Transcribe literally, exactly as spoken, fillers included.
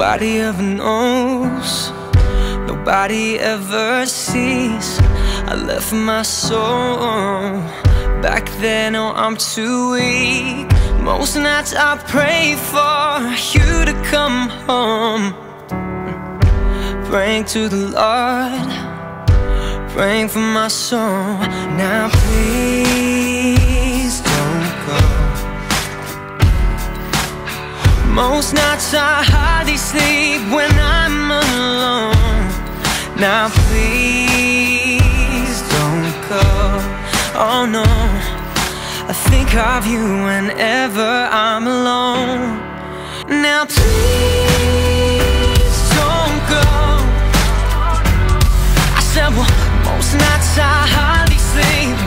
nobody ever knows, nobody ever sees. I left my soul back then, oh I'm too weak. Most nights I pray for you to come home, praying to the Lord, praying for my soul. Now please don't go. Most nights I hardly sleep when I'm alone. Now please don't go. Oh no, I think of you whenever I'm alone. Now please don't go. I said, well, most nights I hardly sleep